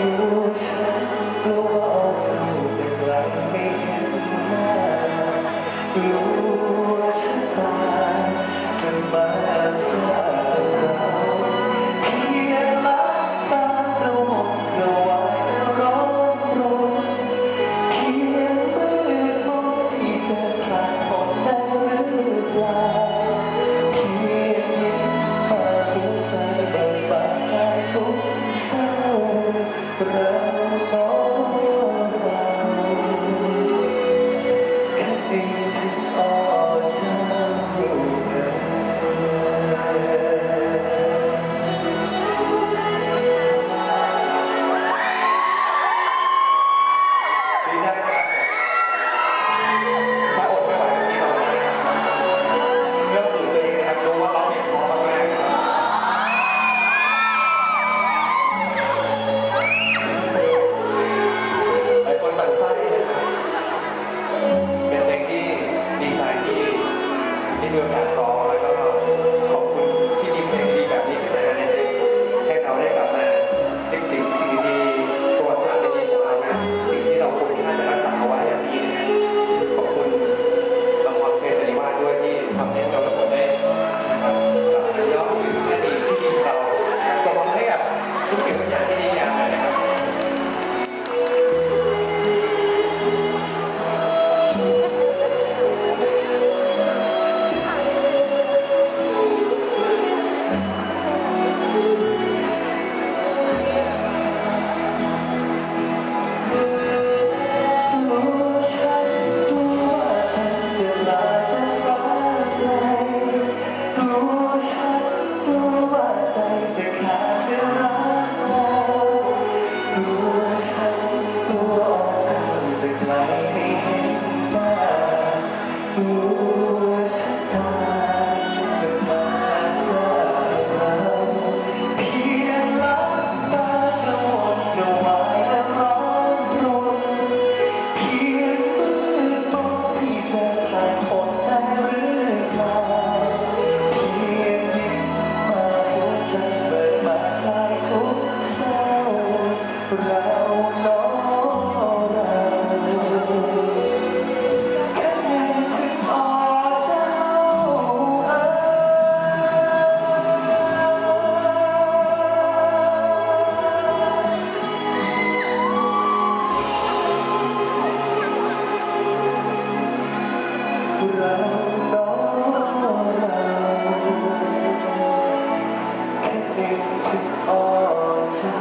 รู้ฉันรู้ว่าเจ้าจะไกลไม่เห็นหน้ารู้ว่าชะตาจะมาพรากเราเพียงลับตากระวนกระวายและร้อนรนเพียงมืดมนที่จะผ่านพ้นได้หรือเปล่าเพียงยิ้มมาหัวใจเบิกบานได้ทุกเศร้าเราน้องเราแค่เองที่อ้อเจ้ามีโอกาสร้องแล้วก็ขอบคุณที่มีเพลงดีแบบนี้ขึ้นมาให้เราได้กลับมานึกถึงสิ่งดีประวัติศาสตร์ดีของเรานะสิ่งที่เราควรที่จะรักษาเอาไว้อย่างดีขอบคุณละครเพลงสนิวาสด้วยที่ทำให้เราทุกคนได้นะครับกลับมาย้อนถึงอดีตที่ดีของเราตบมือให้กับทุกสิ่งทุกอย่างที่ดีงามนะครับจะไกลไม่เห็นหน้ารู้ชะตาจะมาพรากเราเพียงลับตากระวนกระวายและร้อนรนเพียงมืดมนที่จะผ่านพ้นได้หรือเปล่าเพียงยิ้มมาหัวใจเบิกบานได้ทุกเศร้าเราน้องเราน้องเราแค่เองที่อ้อเจ้า